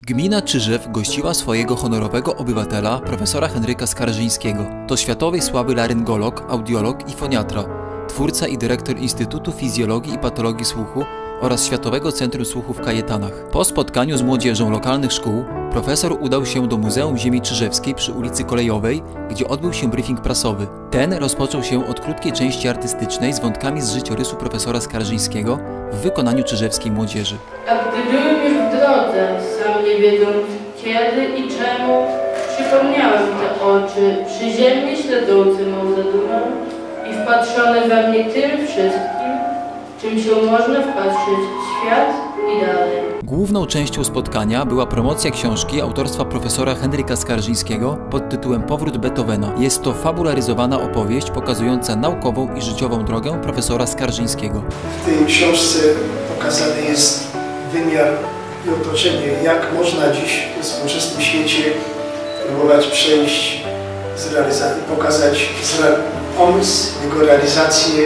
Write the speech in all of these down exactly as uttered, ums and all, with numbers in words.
Gmina Czyżew gościła swojego honorowego obywatela, profesora Henryka Skarżyńskiego. To światowej sławy laryngolog, audiolog i foniatra, twórca i dyrektor Instytutu Fizjologii i Patologii Słuchu oraz Światowego Centrum Słuchu w Kajetanach. Po spotkaniu z młodzieżą lokalnych szkół, profesor udał się do Muzeum Ziemi Czyżewskiej przy ulicy Kolejowej, gdzie odbył się briefing prasowy. Ten rozpoczął się od krótkiej części artystycznej z wątkami z życiorysu profesora Skarżyńskiego w wykonaniu czyżewskiej młodzieży. A gdy byłem już w drodze, sam nie wiedząc kiedy i czemu, przypomniałem te oczy, przyziemnie śledzące mą zadumę i wpatrzone we mnie tym wszystkim, czym się można wpatrzeć w świat i dalej. Główną częścią spotkania była promocja książki autorstwa profesora Henryka Skarżyńskiego pod tytułem Powrót Beethovena. Jest to fabularyzowana opowieść pokazująca naukową i życiową drogę profesora Skarżyńskiego. W tej książce pokazany jest wymiar i otoczenie, jak można dziś w współczesnym świecie próbować przejść, pokazać pomysł, jego realizację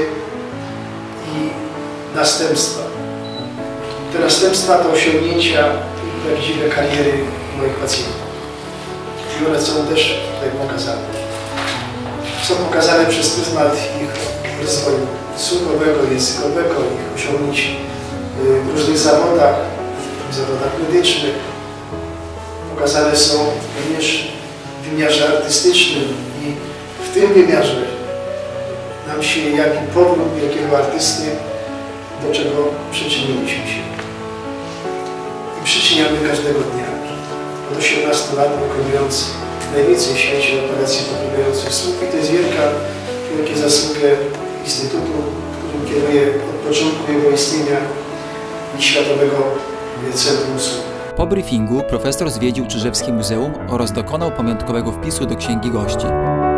i następstwa. Te następstwa to osiągnięcia i prawdziwe kariery moich pacjentów. I one są też tutaj pokazane. Są pokazane przez pryzmat ich rozwoju słuchowego, językowego, ich osiągnięć w różnych zawodach, w zawodach medycznych. Pokazane są również w wymiarze artystycznym i w tym wymiarze nam się jaki powrót wielkiego artysty, do czego przyczyniliśmy się. I przyczyniamy każdego dnia. Od osiemnastu lat wykonując najwięcej w świecie operacji poprawiających słuch. I to jest wielka, wielkie zasługi Instytutu, którym kieruję od początku jego istnienia i Światowego Centrum Słuchu. Po briefingu profesor zwiedził Czyżewskie Muzeum oraz dokonał pamiątkowego wpisu do Księgi Gości.